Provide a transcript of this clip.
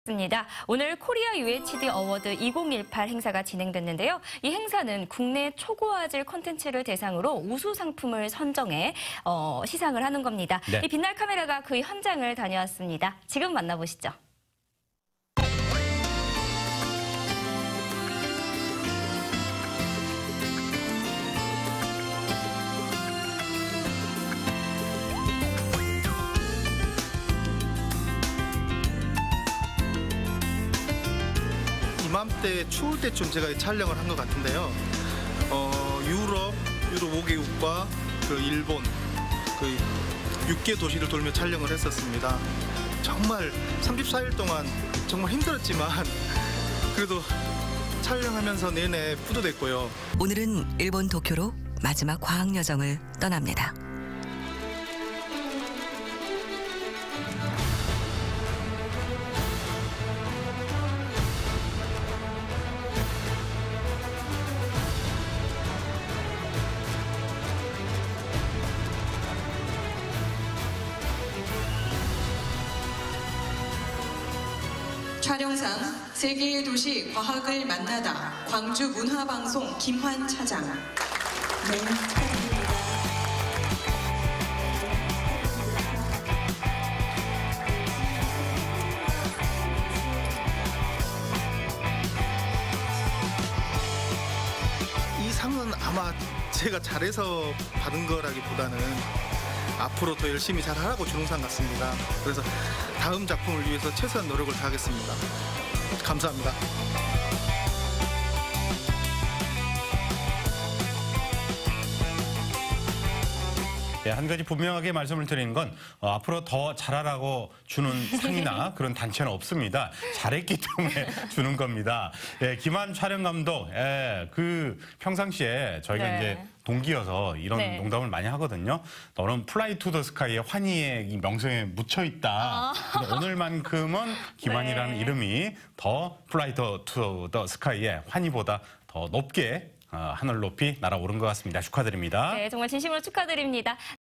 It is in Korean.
있습니다. 오늘 코리아 UHD 어워드 2018 행사가 진행됐는데요. 이 행사는 국내 초고화질 콘텐츠를 대상으로 우수 상품을 선정해 시상을 하는 겁니다. 네. 이 빛날 카메라가 그 현장을 다녀왔습니다. 지금 만나보시죠. 이맘때 추울 때쯤 제가 촬영을 한 것 같은데요. 유럽 5개국과 그 일본 그 6개 도시를 돌며 촬영을 했었습니다. 정말 34일 동안 정말 힘들었지만 그래도 촬영하면서 내내 뿌듯했고요. 오늘은 일본 도쿄로 마지막 과학 여정을 떠납니다. 촬영상 세계의 도시 과학을 만나다 광주 문화방송 김환 차장. 네, 축하드립니다. 이 상은 아마 제가 잘해서 받은 거라기보다는 앞으로 더 열심히 잘하라고 주는 상 같습니다. 그래서 다음 작품을 위해서 최소한 노력을 다하겠습니다. 감사합니다. 네, 한 가지 분명하게 말씀을 드리는 건 앞으로 더 잘하라고 주는 상이나 그런 단체는 없습니다. 잘했기 때문에 주는 겁니다. 예, 김한 촬영 감독, 그 평상시에 저희가 네. 이제 동기여서 이런 네. 농담을 많이 하거든요. 너는 플라이 투 더 스카이의 환희의 이 명성에 묻혀 있다. 근데 오늘만큼은 김한이라는 네. 이름이 더 플라이 투 더 스카이의 환희보다 더 높게 하늘 높이 날아오른 것 같습니다. 축하드립니다. 네, 정말 진심으로 축하드립니다.